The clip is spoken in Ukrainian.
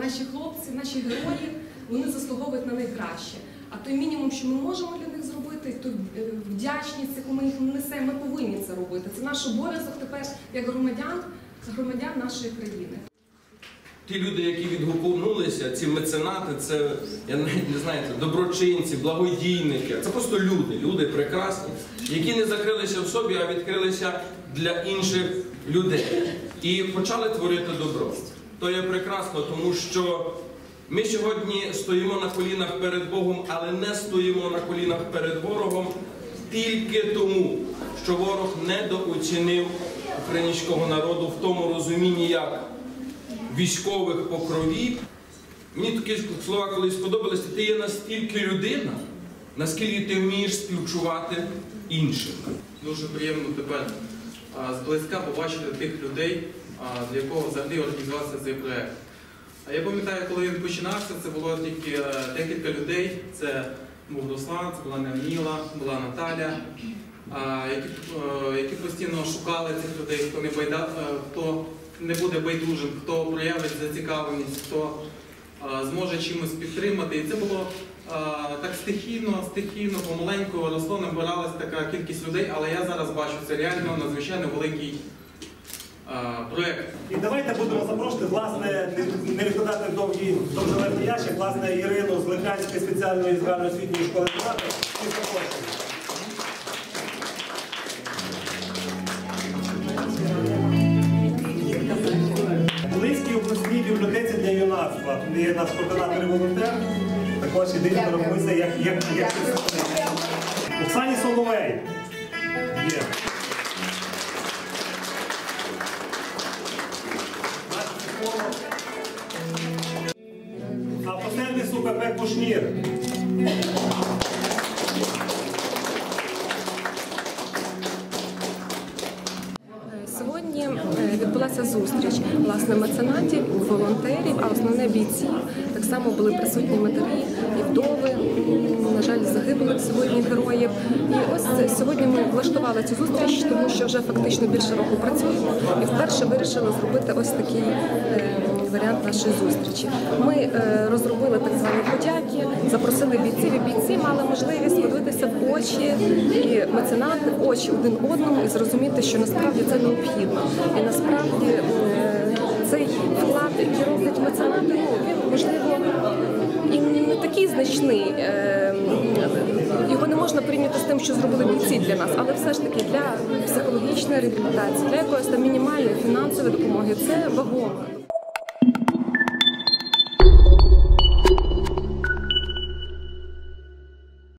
наші хлопці, наші герої, вони заслуговують на найкраще. А той мінімум, що ми можемо для них зробити, ту вдячність, яку ми їх несемо, ми повинні це робити. Це наш обов'язок тепер, як громадян нашої країни. Ті люди, які відгукнулися, ці меценати, це, я навіть не знаю, доброчинці, благодійники. Це просто люди прекрасні, які не закрилися в собі, а відкрилися для інших людей. І почали творити добро. То є прекрасно, тому що ми сьогодні стоїмо на колінах перед Богом, але не стоїмо на колінах перед ворогом тільки тому, що ворог недооцінив українського народу в тому розумінні, як військових по крові. Мені такі слова колись сподобалися: ти є настільки людина, наскільки ти вмієш співчувати іншим. Дуже приємно тепер зблизька побачити тих людей, для якого взагалі організувався цей проєкт. Я пам'ятаю, коли він починався, це було тільки декілька людей. Це був Руслан, це була Неоніла, була Наталя, які постійно шукали цих людей, хто не буде байдужим, хто проявить зацікавленість, хто зможе чимось підтримати. І це було так стихійно, помаленьку росло, набиралась така кількість людей, але я зараз бачу, це реально надзвичайно великий проєкт. І давайте будемо запрошувати, власне, не відкладати довжелезний ящик, власне, Ірину з Ликанської спеціальної загальноосвітньої школи театру. І запрошуємо. В Луцькій обласній бібліотеці для юнацтва. Тут є наш координатор і волонтер, також і директор музею, як Оксані Соловей. Є. А по сервісу ПП Кушнір. Сьогодні відбулася зустріч, власне, меценатів, волонтерів, а основне бійців. Так само були присутні матері і вдови, на жаль, загиблих сьогодні героїв. І ось сьогодні ми влаштували цю зустріч, тому що вже фактично більше року працюємо і вперше вирішили зробити ось такий варіант нашої зустрічі. Ми розробили так звані подяки, запросили бійців, і бійці мали можливість подивитися в очі і меценати в очі один одному і зрозуміти, що насправді це необхідно. І насправді цей вклад, який роблять меценати, він, можливо, і не такий значний. Його не можна порівняти з тим, що зробили бійці для нас, але все ж таки для психологічної реабілітації, для якоїсь там мінімальної фінансової допомоги це вагомо.